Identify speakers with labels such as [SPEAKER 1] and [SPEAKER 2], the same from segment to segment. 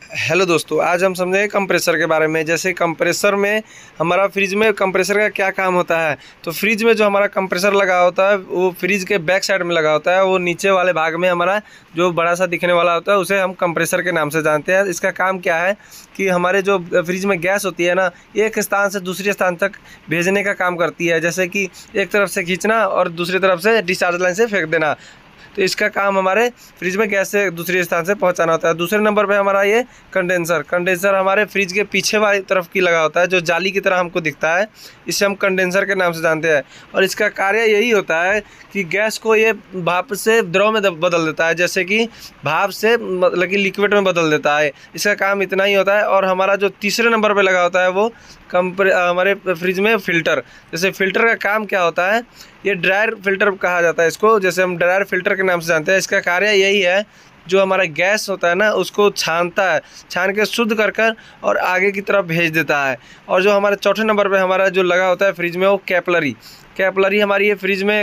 [SPEAKER 1] Hello दोस्तों, आज हम समझेंगे कंप्रेसर के बारे में। जैसे कंप्रेसर में हमारा फ्रिज में कंप्रेसर का क्या काम होता है। तो फ्रिज में जो हमारा कंप्रेसर लगा होता है वो फ्रिज के बैक साइड में लगा होता है। वो नीचे वाले भाग में हमारा जो बड़ा सा दिखने वाला होता है उसे हम कंप्रेसर के नाम से जानते हैं। इसका काम क्या है कि हमारे जो फ्रिज में गैस होती है ना, एक स्थान से दूसरे स्थान तक भेजने का काम करती है। जैसे कि एक तरफ से खींचना और दूसरी तरफ से डिस्चार्ज लाइन से फेंक देना। तो इसका काम हमारे फ्रिज में गैस से दूसरे स्थान से पहुंचाना होता है। दूसरे नंबर पे हमारा ये कंडेंसर हमारे फ्रिज के पीछे वाली तरफ की लगा होता है, जो जाली की तरह हमको दिखता है। इसे हम कंडेंसर के नाम से जानते हैं। और इसका कार्य यही होता है कि गैस को ये भाप से द्रव में बदल देता है, जैसे कि भाप से मतलब कि लिक्विड में बदल देता है। इसका काम इतना ही होता है। और हमारा जो तीसरे नंबर पर लगा होता है वो हमारे फ्रिज में फ़िल्टर। जैसे फ़िल्टर का काम क्या होता है, ये ड्रायर फिल्टर कहा जाता है इसको। जैसे हम ड्रायर फिल्टर के नाम से जानते हैं। इसका कार्य यही है, जो हमारा गैस होता है ना उसको छानता है, छान के शुद्ध कर और आगे की तरफ भेज देता है। और जो हमारे चौथे नंबर पे हमारा जो लगा होता है फ्रिज में वो कैपलरी हमारी ये फ्रिज में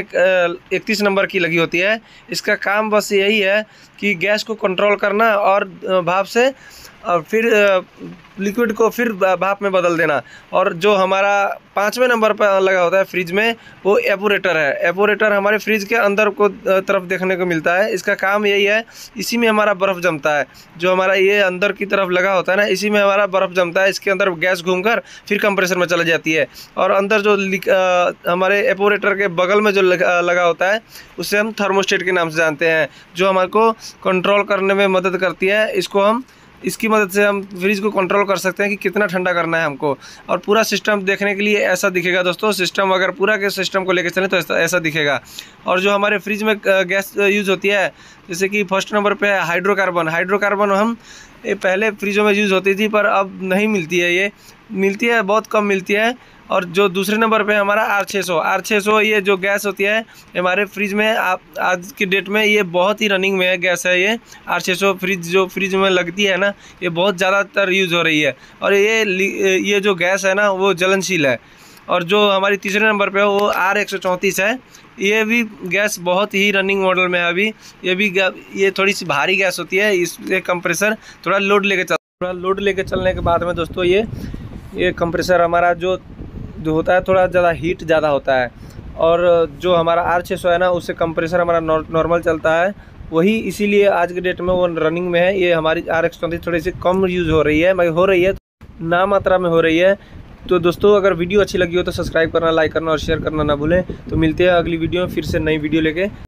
[SPEAKER 1] 31 नंबर की लगी होती है। इसका काम बस यही है कि गैस को कंट्रोल करना और भाप से और फिर लिक्विड को फिर भाप में बदल देना। और जो हमारा 5वें नंबर पर लगा होता है फ्रिज में वो एपोरेटर है। एपोरेटर हमारे फ्रिज के अंदर को तरफ देखने को मिलता है। इसका काम यही है, इसी में हमारा बर्फ़ जमता है। जो हमारा ये अंदर की तरफ लगा होता है ना, इसी में हमारा बर्फ़ जमता है। इसके अंदर गैस घूमकर फिर कंप्रेसर में चली जाती है। और अंदर जो हमारे एपोरेटर के बगल में जो लगा होता है उसे हम थर्मोस्टेट के नाम से जानते हैं, जो हमारे को कंट्रोल करने में मदद करती है। इसकी मदद से हम फ्रिज को कंट्रोल कर सकते हैं कि कितना ठंडा करना है हमको। और पूरा सिस्टम देखने के लिए ऐसा दिखेगा दोस्तों। सिस्टम अगर पूरा के सिस्टम को लेकर चलें तो ऐसा दिखेगा। और जो हमारे फ्रिज में गैस यूज़ होती है, जैसे कि फर्स्ट नंबर पे है हाइड्रोकार्बन। हम ये पहले फ्रिजों में यूज़ होती थी पर अब नहीं मिलती है। ये मिलती है, बहुत कम मिलती है। और जो दूसरे नंबर पे हमारा R600 ये जो गैस होती है हमारे फ्रिज में आज की डेट में ये बहुत ही रनिंग में है गैस है। ये R600 फ्रिज में लगती है ना, ये बहुत ज़्यादातर यूज़ हो रही है। और ये जो गैस है ना वो ज्वलनशील है। और जो हमारी तीसरे नंबर पे है वो R134 है। ये भी गैस बहुत ही रनिंग मॉडल में है अभी। ये थोड़ी सी भारी गैस होती है। इसलिए कंप्रेसर थोड़ा लोड लेके चलने के बाद में दोस्तों ये कंप्रेसर हमारा जो होता है थोड़ा ज़्यादा हीट ज़्यादा होता है। और जो हमारा R600 है ना उससे कंप्रेसर हमारा नॉर्मल चलता है वही, इसीलिए आज के डेट में वो रनिंग में है। ये हमारी R134 थोड़ी सी कम यूज़ हो रही है, ना मात्रा में हो रही है। तो दोस्तों अगर वीडियो अच्छी लगी हो तो सब्सक्राइब करना, लाइक करना और शेयर करना ना भूलें। तो मिलते हैं अगली वीडियो में फिर से नई वीडियो लेके।